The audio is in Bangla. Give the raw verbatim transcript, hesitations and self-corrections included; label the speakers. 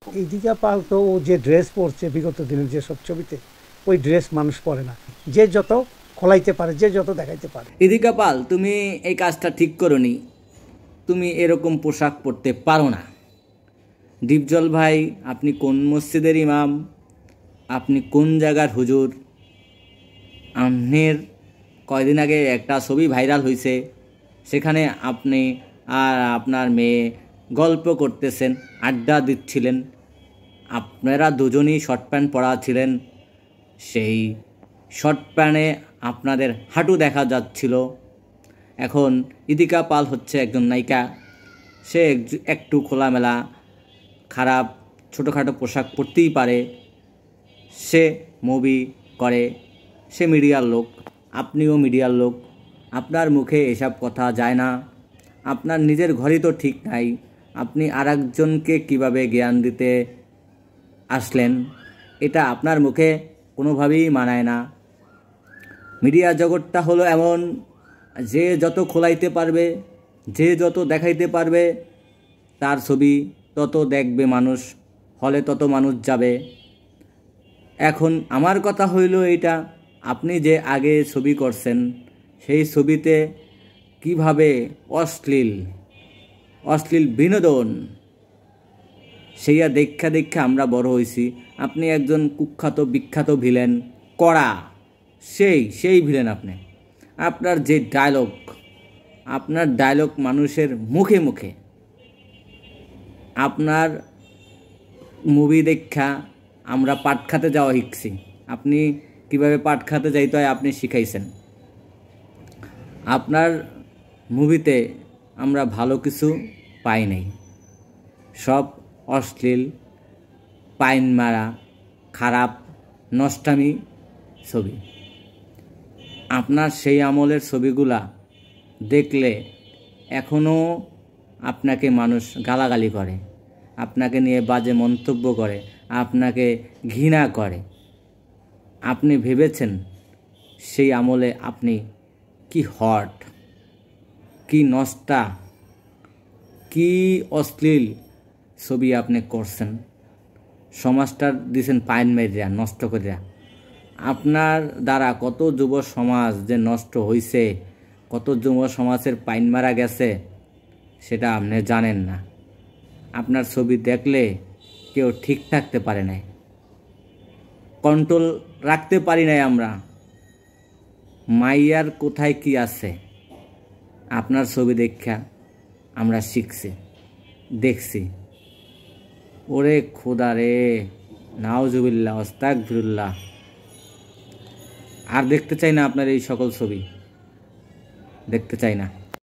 Speaker 1: এই দীপিকা পাল তো ও যে ড্রেস পরছে বিগত দিনের যেসব ছবিতে, ওই ড্রেস মানুষ পরে না। যে যত খোলাইতে পারে, যে যত দেখাইতে পারে।
Speaker 2: দীপিকা পাল, তুমি এই কাজটা ঠিক করোনি। তুমি এরকম পোশাক পরতে পারো না। ডিপজল ভাই, আপনি কোন মসজিদের ইমাম? আপনি কোন জায়গার হুজুর? আপনার কয়দিন আগে একটা ছবি ভাইরাল হয়েছে, সেখানে আপনি আর আপনার মেয়ে গল্প করতেছেন, আড্ডা দিচ্ছিলেন। আপনারা দুজনই শর্ট প্যান্ট পরা ছিলেন। সেই শর্ট প্যান্টে আপনাদের হাঁটু দেখা যাচ্ছিল। এখন দীপিকা পাল হচ্ছে একজন নায়িকা। সে একটু খোলামেলা খারাপ ছোটোখাটো পোশাক পরতেই পারে। সে মুভি করে, সে মিডিয়ার লোক, আপনিও মিডিয়ার লোক। আপনার মুখে এসব কথা যায় না। আপনার নিজের ঘরই তো ঠিক নাই, আপনি আরেকজনকে কীভাবে জ্ঞান দিতে আসলেন? এটা আপনার মুখে কোনোভাবেই মানায় না। মিডিয়া জগৎটা হলো এমন, যে যত খোলাইতে পারবে, যে যত দেখাইতে পারবে, তার ছবি তত দেখবে মানুষ, হলে তত মানুষ যাবে। এখন আমার কথা হইল এইটা, আপনি যে আগে ছবি করছেন, সেই ছবিতে কিভাবে অশ্লীল অশ্লীল বিনোদন, সেইয়া দেখা দেখা আমরা বড় হয়েছি। আপনি একজন কুখ্যাত বিখ্যাত ভিলেন, কড়া, সেই সেই ভিলেন আপনি। আপনার যে ডায়লগ, আপনার ডায়লগ মানুষের মুখে মুখে। আপনার মুভি দেখা আমরা পাট খাতে যাওয়া শিখছি। আপনি কিভাবে পাট খাতে যাইতে হয় আপনি শিখাইছেন। আপনার মুভিতে আমরা ভালো কিছু পাই নাই, সব অশ্লীল, পাইন মারা, খারাপ, নষ্টামি ছবি। আপনার সেই আমলের ছবিগুলা দেখলে এখনও আপনাকে মানুষ গালাগালি করে, আপনাকে নিয়ে বাজে মন্তব্য করে, আপনাকে ঘৃণা করে। আপনি ভেবেছেন সেই আমলে আপনি কি হট, কি নষ্টা, কি অশ্লীল ছবি আপনি করছেন। সমাজটার দিয়েছেন পাইন মেরিয়া, নষ্ট করিয়া। আপনার দ্বারা কত যুব সমাজ যে নষ্ট হয়েছে, কত যুব সমাজের পাইন মারা গেছে, সেটা আপনি জানেন না। আপনার ছবি দেখলে কেউ ঠিক থাকতে পারে নাই, কন্ট্রোল রাখতে পারি নাই আমরা। মাইয়ার কোথায় কি আছে আপনার ছবি দেখা আমরা শিখছি, দেখছি। ওরে খোদা রে, নাউজুবিল্লাহ, আস্তাগফিরুল্লাহ। আর দেখতে চাই না আপনার এই সকল ছবি, দেখতে চাই না।